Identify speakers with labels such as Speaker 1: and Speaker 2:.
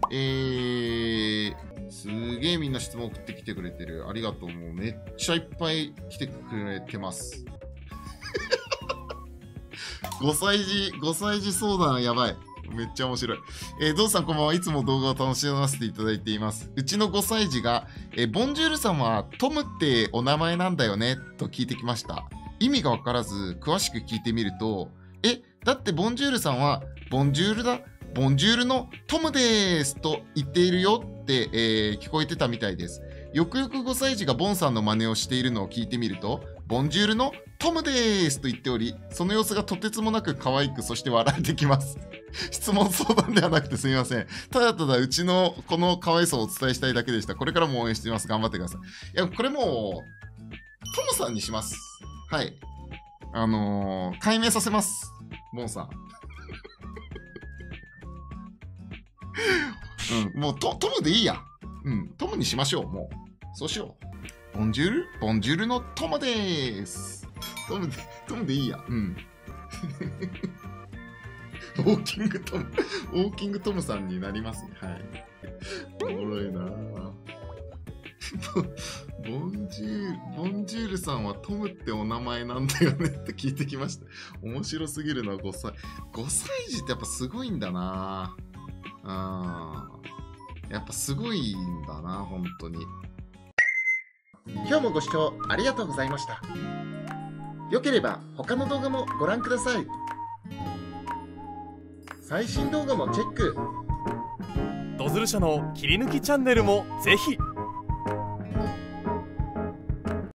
Speaker 1: すげえみんな質問送ってきてくれてる。ありがとう。もうめっちゃいっぱい来てくれてます。5歳児相談やばい。めっちゃ面白い。ゾウさんこんばんは。いつも動画を楽しませていただいています。うちの5歳児が、ボンジュールさんはトムってお名前なんだよねと聞いてきました。意味がわからず詳しく聞いてみると、だってボンジュールさんはボンジュールだ。ボンジュールのトムですと言っているよって、聞こえてたみたいです。よくよく5歳児がボンさんの真似をしているのを聞いてみると、ボンジュールのトムですと言っており、その様子がとてつもなく可愛く、そして笑えてきます。質問相談ではなくてすみません。ただただうちのこの可愛さをお伝えしたいだけでした。これからも応援しています。頑張ってください。いや、これもう、トムさんにします。はい。解明させます。ボンさん。うん、もうトムでいいや。うん、トムにしましょう、もう。そうしよう。ボンジュールのトムでーす。トムでいいや。うん。ウォーキングトムさんになりますね。はい。おもろいなぁ。ボンジュールさんはトムってお名前なんだよねって聞いてきました。面白すぎるな、5歳児ってやっぱすごいんだなぁ。やっぱすごいんだな、本当に。
Speaker 2: 今日もご視聴ありがとうございました。よければ他の動画もご覧ください。最新動画もチェック。
Speaker 3: ドズル社の切り抜きチャンネルもぜひ